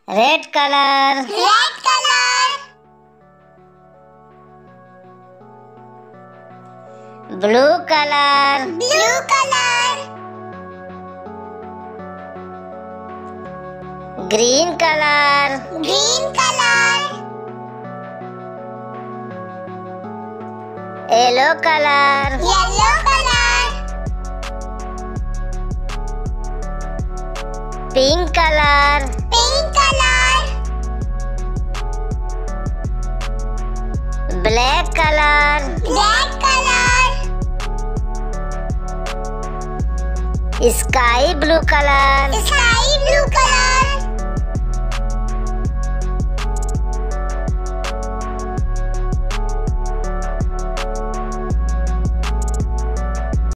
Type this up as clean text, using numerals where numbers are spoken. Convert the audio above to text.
Red color. Red color. Blue color. Blue color. Green color. Green color. Yellow color. Yellow color. Pink color. Pink color. Black color. Black color. Sky blue color. Sky blue color.